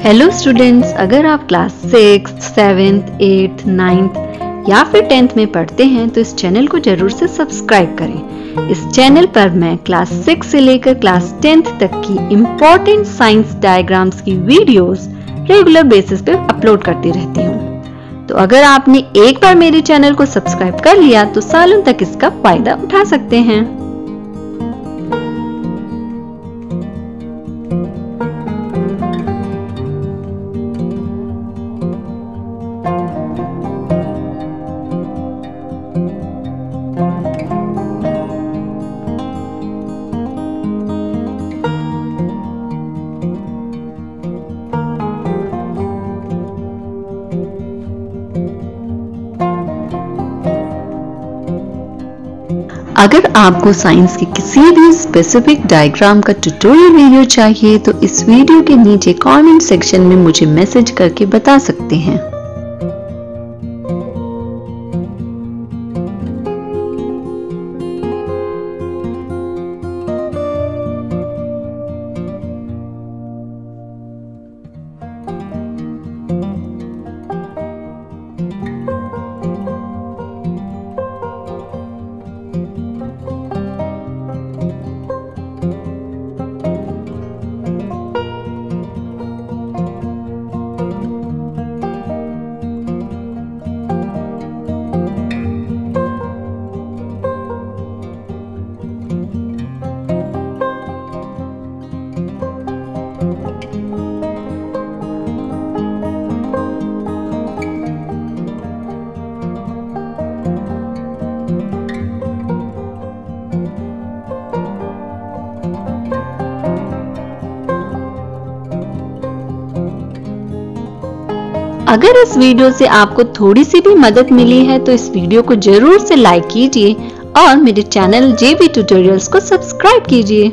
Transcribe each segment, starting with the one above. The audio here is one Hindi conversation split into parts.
हेलो स्टूडेंट्स, अगर आप क्लास 6, 7, 8, 9 या फिर 10th में पढ़ते हैं तो इस चैनल को जरूर से सब्सक्राइब करें। इस चैनल पर मैं क्लास 6 से लेकर क्लास 10th तक की इम्पोर्टेंट साइंस डायग्राम्स की वीडियोस रेगुलर बेसिस पे अपलोड करती रहती हूँ। तो अगर आपने एक बार मेरे चैनल को सब्सक्राइब कर लिया तो सालों तक इसका फायदा उठा सकते हैं। अगर आपको साइंस के किसी भी स्पेसिफिक डायग्राम का ट्यूटोरियल वीडियो चाहिए तो इस वीडियो के नीचे कमेंट सेक्शन में मुझे मैसेज करके बता सकते हैं। अगर इस वीडियो से आपको थोड़ी सी भी मदद मिली है तो इस वीडियो को जरूर से लाइक कीजिए और मेरे चैनल जेबी ट्यूटोरियल्स को सब्सक्राइब कीजिए।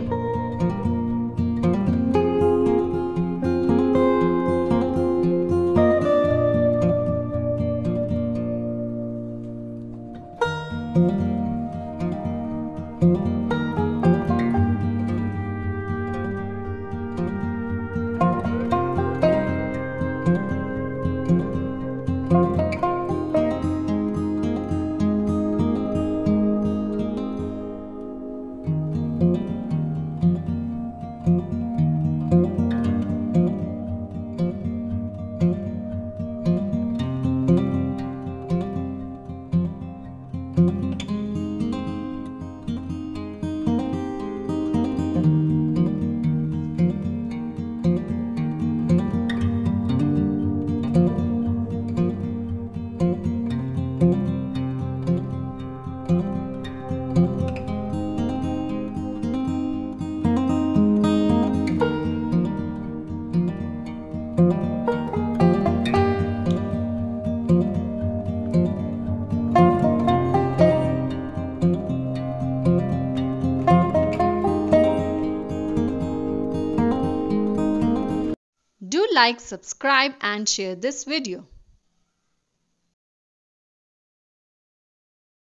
Do like, subscribe and share this video.